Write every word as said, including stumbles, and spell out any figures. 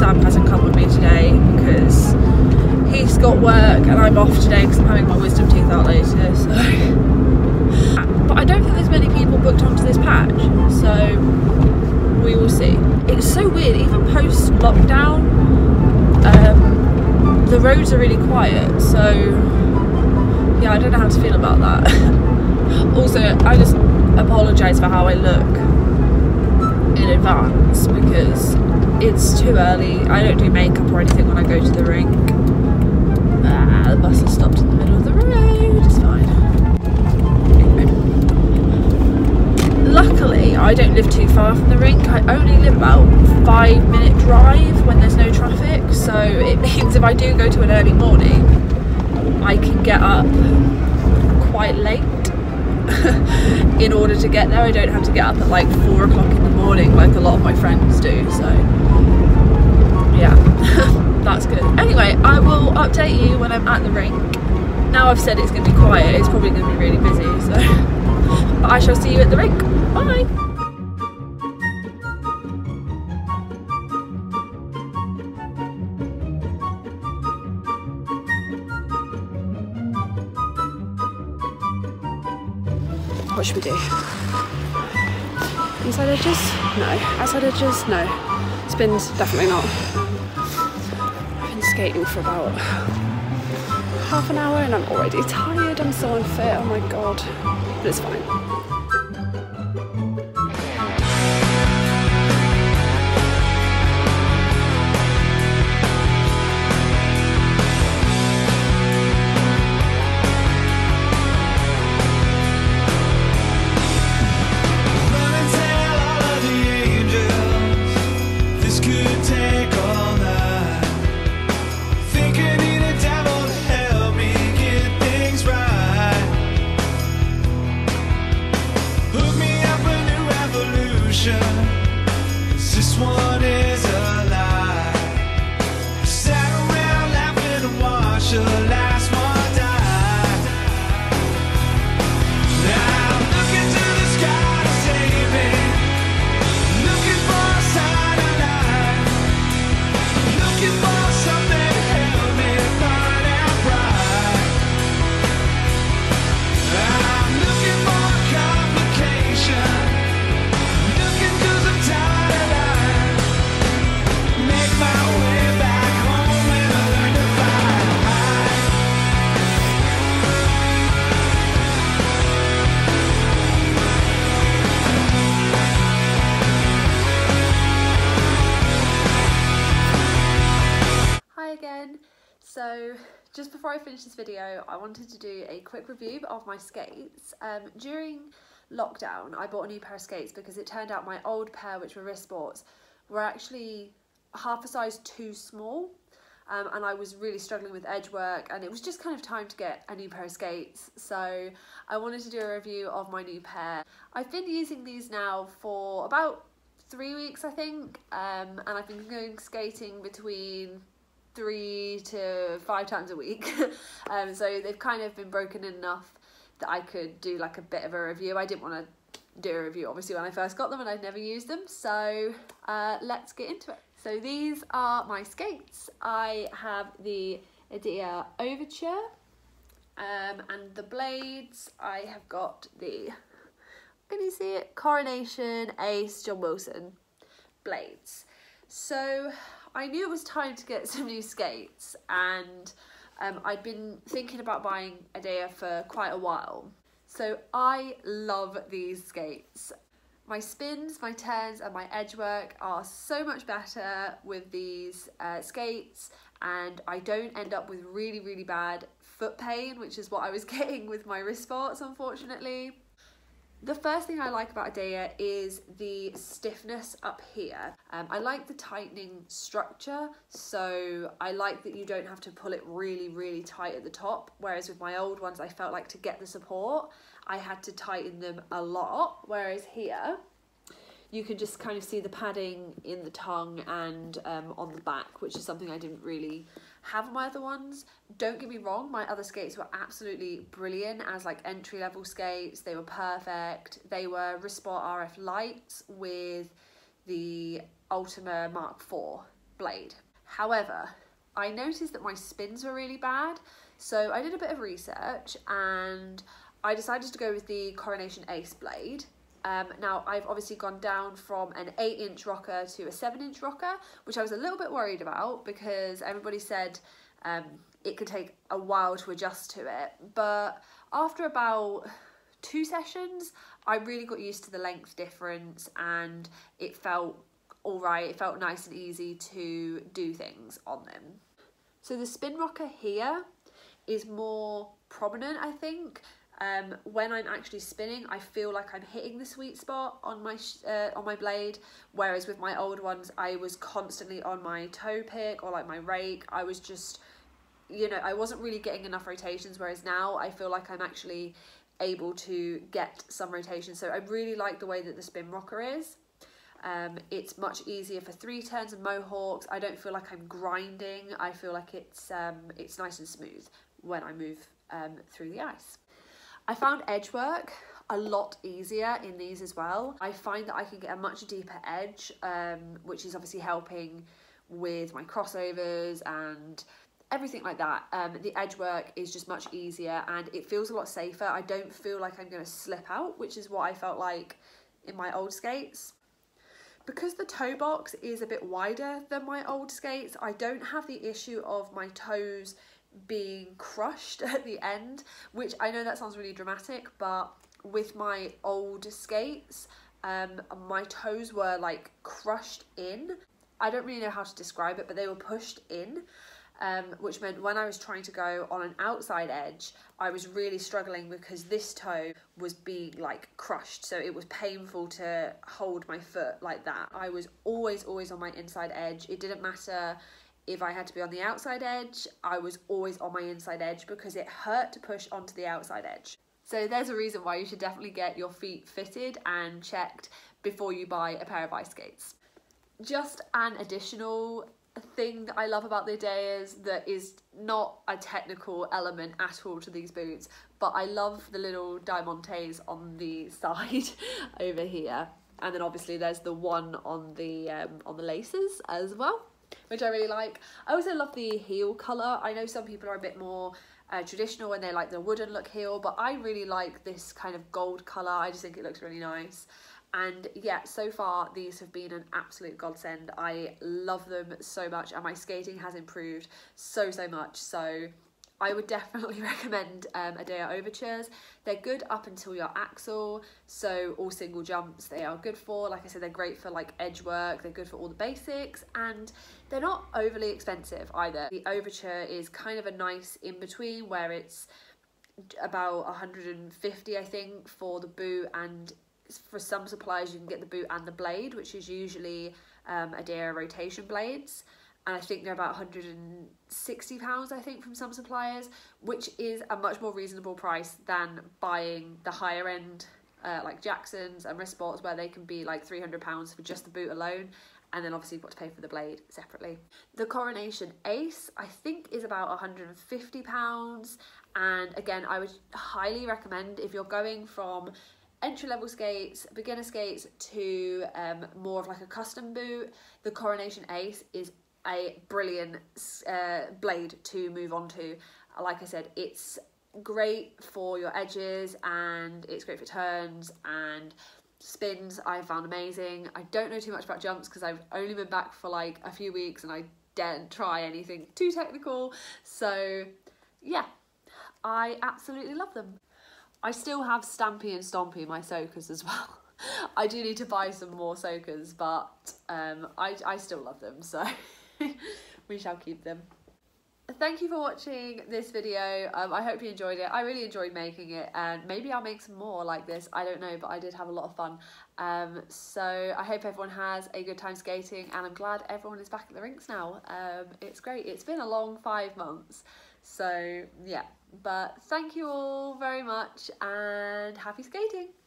Sam hasn't come with me today because he's got work and I'm off today because I'm having my wisdom teeth out later, so. But I don't think there's many people booked onto this patch, so we will see. It's so weird, even post lockdown, um, the roads are really quiet, so yeah, I don't know how to feel about that. Also, I just apologise for how I look in advance because it's too early. I don't do makeup or anything when I go to the rink. Ah, the bus has stopped in the middle of the road, it's fine. Luckily, I don't live too far from the rink. I only live about five minute drive when there's no traffic, so it means if I do go to an early morning, I can get up quite late in order to get there. I don't have to get up at like four o'clock in the morning like a lot of my friends do, so yeah, that's good. Anyway, I will update you when I'm at the rink. Now I've said it's going to be quiet, it's probably going to be really busy, so but I shall see you at the rink. Bye! What should we do? Inside edges? No. Outside edges? No. Spins? Definitely not. I've been skating for about half an hour and I'm already tired. I'm so unfit, oh my god. But it's fine. So just before I finish this video, I wanted to do a quick review of my skates. Um, during lockdown, I bought a new pair of skates because it turned out my old pair, which were wrist sports, were actually half a size too small. Um, and I was really struggling with edge work and it was just kind of time to get a new pair of skates. So I wanted to do a review of my new pair. I've been using these now for about three weeks, I think. Um, and I've been going skating between three to five times a week. um, so they've kind of been broken enough that I could do like a bit of a review. I didn't want to do a review obviously when I first got them and I'd never used them. So uh, let's get into it. So these are my skates. I have the Edea Overture um, and the blades. I have got the, can you see it? Coronation Ace John Wilson blades. So I knew it was time to get some new skates and um, I'd been thinking about buying Edea for quite a while. So I love these skates. My spins, my turns and my edge work are so much better with these uh, skates and I don't end up with really, really bad foot pain, which is what I was getting with my wrist sports, unfortunately. The first thing I like about Edea is the stiffness up here. Um, I like the tightening structure, so I like that you don't have to pull it really, really tight at the top, whereas with my old ones I felt like to get the support I had to tighten them a lot, whereas here you can just kind of see the padding in the tongue and um, on the back, which is something I didn't really have on my other ones. Don't get me wrong, my other skates were absolutely brilliant as like entry level skates. They were perfect. They were wrist sport R F lights with the Ultima Mark four blade. However, I noticed that my spins were really bad, so I did a bit of research and I decided to go with the Coronation Ace blade. Um, now, I've obviously gone down from an eight inch rocker to a seven inch rocker, which I was a little bit worried about because everybody said um, it could take a while to adjust to it. But after about two sessions, I really got used to the length difference and it felt all right. It felt nice and easy to do things on them. So the spin rocker here is more prominent, I think. Um, when I'm actually spinning, I feel like I'm hitting the sweet spot on my uh, on my blade, whereas with my old ones, I was constantly on my toe pick or like my rake. I was just, you know, I wasn't really getting enough rotations, whereas now I feel like I'm actually able to get some rotation. So I really like the way that the spin rocker is. Um, it's much easier for three turns and mohawks. I don't feel like I'm grinding. I feel like it's um, it's nice and smooth when I move um, through the ice. I found edge work a lot easier in these as well. I find that I can get a much deeper edge, um, which is obviously helping with my crossovers and everything like that. Um, the edge work is just much easier and it feels a lot safer. I don't feel like I'm going to slip out, which is what I felt like in my old skates. Because the toe box is a bit wider than my old skates, I don't have the issue of my toes being crushed at the end, which I know that sounds really dramatic, but with my old skates, um, my toes were like crushed in. I don't really know how to describe it, but they were pushed in, um, which meant when I was trying to go on an outside edge, I was really struggling because this toe was being like crushed. So it was painful to hold my foot like that. I was always, always on my inside edge. It didn't matter if I had to be on the outside edge, I was always on my inside edge because it hurt to push onto the outside edge. So there's a reason why you should definitely get your feet fitted and checked before you buy a pair of ice skates. Just an additional thing that I love about the Edeas that is not a technical element at all to these boots, but I love the little diamantes on the side over here. And then obviously there's the one on the um, on the laces as well, which I really like. I also love the heel colour. I know some people are a bit more uh, traditional and they like the wooden look heel, but I really like this kind of gold colour. I just think it looks really nice. And yeah, so far these have been an absolute godsend. I love them so much and my skating has improved so, so much. So I would definitely recommend um, Edea Overtures. They're good up until your axle, so all single jumps they are good for. Like I said, they're great for like edge work, they're good for all the basics, and they're not overly expensive either. The Overture is kind of a nice in-between where it's about one hundred fifty I think for the boot, and for some suppliers you can get the boot and the blade, which is usually um, Edea rotation blades. And I think they're about one hundred sixty pounds, I think, from some suppliers, which is a much more reasonable price than buying the higher end, uh, like Jackson's and wrist sports, where they can be like three hundred pounds for just the boot alone. And then obviously you've got to pay for the blade separately. The Coronation Ace, I think, is about one hundred fifty pounds. And again, I would highly recommend if you're going from entry-level skates, beginner skates, to um, more of like a custom boot, the Coronation Ace is a brilliant uh, blade to move on to. Like I said, it's great for your edges and it's great for turns and spins. I found amazing. I don't know too much about jumps because I've only been back for like a few weeks and I daren't try anything too technical. So yeah, I absolutely love them. I still have Stampy and Stompy, my soakers as well. I do need to buy some more soakers, but um, I, I still love them, so we shall keep them. Thank you for watching this video. Um, I hope you enjoyed it. I really enjoyed making it, and maybe I'll make some more like this. I don't know, but I did have a lot of fun. Um, so I hope everyone has a good time skating, and I'm glad everyone is back at the rinks now. Um, it's great. It's been a long five months. So yeah, but thank you all very much and happy skating.